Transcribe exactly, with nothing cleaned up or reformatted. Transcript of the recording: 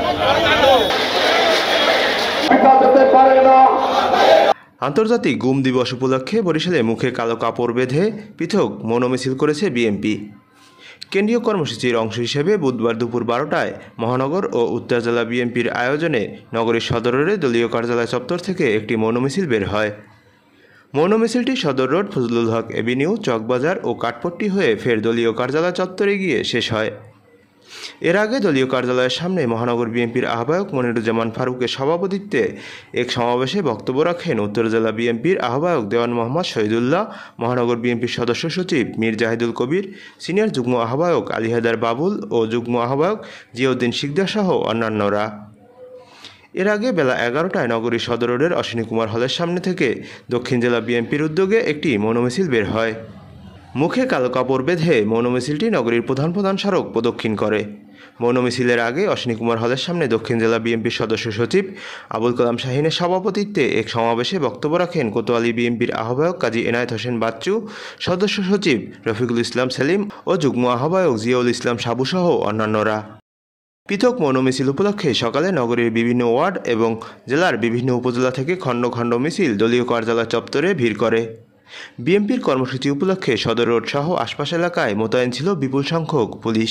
আন্তর্জাতিক গুম দিবস উপলক্ষে বরিশালে মুখে কালো কাপড় বেঁধে পৃথক মৌন মিছিল করেছে বিএনপি। কেন্দ্রীয় কর্মসূচির অংশ হিসেবে বুধবার দুপুর বারোটায় মহানগর ও উত্তর জেলা বিএনপির আয়োজনে নগরীর সদর রোডে দলীয় কার্যালয় চত্বর থেকে একটি মৌন মিছিল বের হয়। মৌন মিছিলটি সদর রোড, ফজলুল হক এভিনিউ, চকবাজার ও কাঠপট্টি হয়ে ফের দলীয় কার্যালয় চত্বরে গিয়ে শেষ হয়। এর আগে দলীয় কার্যালয়ের সামনে মহানগর বিএনপির আহ্বায়ক মনিরুজ্জামান ফারুকের সভাপতিত্বে এক সমাবেশে বক্তব্য রাখেন উত্তর জেলা বিএনপির আহ্বায়ক দেওয়ান মোহাম্মদ শহীদুল্লাহ, মহানগর বিএনপির সদস্য সচিব মীর জাহিদুল কবির, সিনিয়র যুগ্ম আহ্বায়ক আলী হায়দার বাবুল ও যুগ্ম আহ্বায়ক জিয়াউদ্দিন শিকদার সহ অন্যান্যরা। এর আগে বেলা এগারোটায় নগরীর সদর রোডের অশ্বিনী কুমার হলের সামনে থেকে দক্ষিণ জেলা বিএনপির উদ্যোগে একটি মৌন মিছিল বের হয়। মুখে কালো কাপড় বেঁধে মৌন মিছিলটি নগরীর প্রধান প্রধান সড়ক প্রদক্ষিণ করে। মৌন মিছিলের আগে অশ্বিনী কুমার হলের সামনে দক্ষিণ জেলা বিএনপির সদস্য সচিব আবুল কালাম শাহীনের সভাপতিত্বে এক সমাবেশে বক্তব্য রাখেন কোতোয়ালি বিএনপির আহ্বায়ক কাজী এনায়েত হোসেন বাচ্চু, সদস্য সচিব রফিকুল ইসলাম সেলিম ও যুগ্ম আহ্বায়ক জিয়াউল ইসলাম সাবু সহ অন্যান্যরা। পৃথক মৌন মিছিল উপলক্ষে সকালে নগরীর বিভিন্ন ওয়ার্ড এবং জেলার বিভিন্ন উপজেলা থেকে খণ্ড খণ্ড মিছিল দলীয় কার্যালয় চত্বরে ভিড় করে। বিএনপির কর্মসূচি উপলক্ষে সদর রোড সহ আশপাশ এলাকায় মোতায়েন ছিল বিপুল সংখ্যক পুলিশ।